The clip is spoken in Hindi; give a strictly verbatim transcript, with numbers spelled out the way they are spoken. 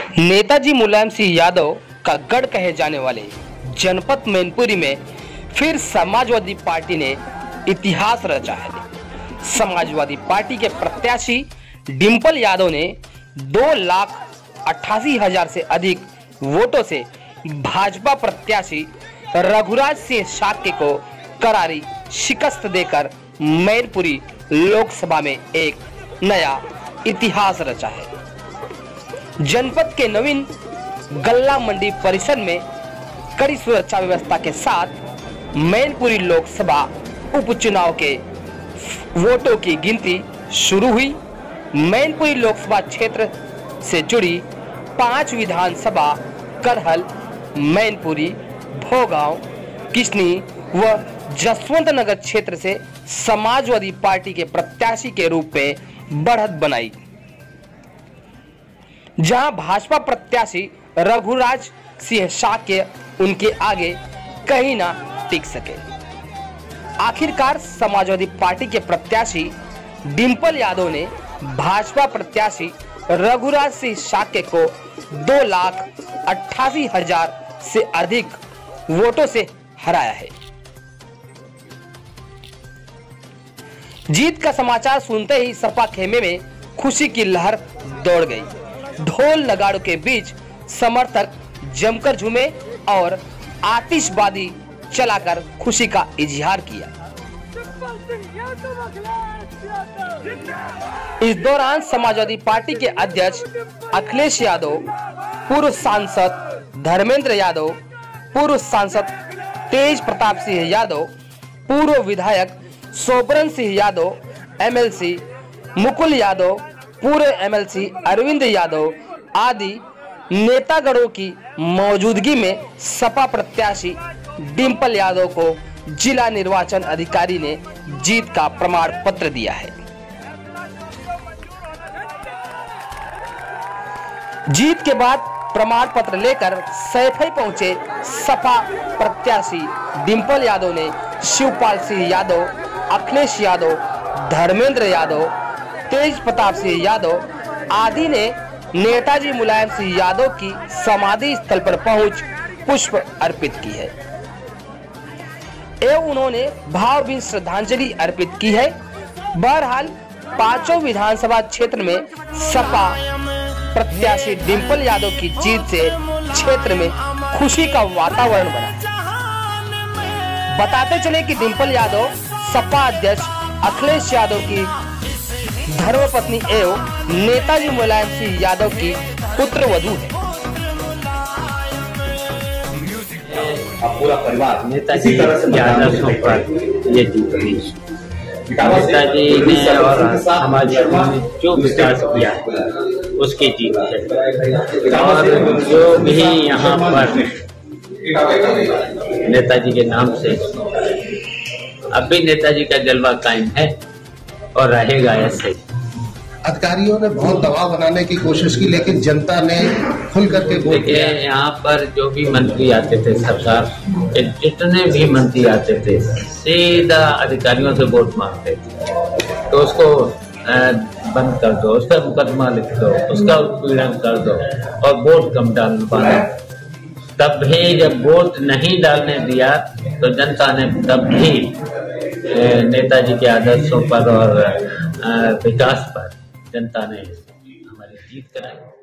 नेताजी मुलायम सिंह यादव का गढ़ कहे जाने वाले जनपद मैनपुरी में फिर समाजवादी पार्टी ने इतिहास रचा है। समाजवादी पार्टी के प्रत्याशी डिंपल यादव ने दो लाख अट्ठासी हजार से अधिक वोटों से भाजपा प्रत्याशी रघुराज सिंह शाक्य को करारी शिकस्त देकर मैनपुरी लोकसभा में एक नया इतिहास रचा है। जनपद के नवीन गल्ला मंडी परिसर में कड़ी सुरक्षा व्यवस्था के साथ मैनपुरी लोकसभा उपचुनाव के वोटों की गिनती शुरू हुई। मैनपुरी लोकसभा क्षेत्र से जुड़ी पांच विधानसभा करहल, मैनपुरी, भोगांव, किशनी व जसवंत नगर क्षेत्र से समाजवादी पार्टी के प्रत्याशी के रूप में बढ़त बनाई, जहां भाजपा प्रत्याशी रघुराज सिंह शाक्य उनके आगे कहीं ना टिक सके। आखिरकार समाजवादी पार्टी के प्रत्याशी डिंपल यादव ने भाजपा प्रत्याशी रघुराज सिंह शाक्य को दो लाख अट्ठासी हजार से अधिक वोटों से हराया है। जीत का समाचार सुनते ही सपा खेमे में खुशी की लहर दौड़ गई। ढोल नगाड़ों के बीच समर्थक जमकर झूमे और आतिशबाजी चलाकर खुशी का इजहार किया। इस दौरान समाजवादी पार्टी के अध्यक्ष अखिलेश यादव, पूर्व सांसद धर्मेंद्र यादव, पूर्व सांसद तेज प्रताप सिंह यादव, पूर्व विधायक सोबरन सिंह यादव, एमएलसी मुकुल यादव, पूर्व एमएलसी अरविंद यादव आदि नेतागणों की मौजूदगी में सपा प्रत्याशी डिंपल यादव को जिला निर्वाचन अधिकारी ने जीत का प्रमाण पत्र दिया है। जीत के बाद प्रमाण पत्र लेकर सैफई पहुंचे सपा प्रत्याशी डिंपल यादव ने शिवपाल सिंह यादव, अखिलेश यादव, धर्मेंद्र यादव, तेज प्रताप सिंह यादव आदि ने नेताजी मुलायम सिंह यादव की समाधि स्थल पर पहुंच पुष्प अर्पित की है एवं उन्होंने भावभीनी श्रद्धांजलि अर्पित की है। बहरहाल पांचों विधानसभा क्षेत्र में सपा प्रत्याशी डिंपल यादव की जीत से क्षेत्र में खुशी का वातावरण बना है। बताते चले कि डिंपल यादव सपा अध्यक्ष अखिलेश यादव की धर्मपत्नी एवं नेताजी मुलायम सिंह यादव की पुत्रवधू है। पूरा परिवार नेताजी के आदर्शों पर ये जीत रही है। नेताजी ने और समाज में जो विकास किया उसकी जीत है और जो भी यहाँ पर नेताजी के नाम से अब भी नेताजी का जलवा कायम है और रहेगा ऐसे। अधिकारियों ने बहुत दबाव बनाने की कोशिश की, लेकिन जनता ने खुल करके वोट दिया। यहाँ पर जो भी मंत्री आते थे, सरकार के जितने भी मंत्री आते थे, सीधा अधिकारियों से वोट मांगते थे। तो उसको बंद कर दो, उसका मुकदमा लिख दो, उसका उत्पीड़न कर दो और वोट कम डालवाना। तब भी जब वोट नहीं डालने दिया तो जनता ने तब भी नेताजी के आदर्शों पर और विकास पर जनता ने हमारी जीत कराई।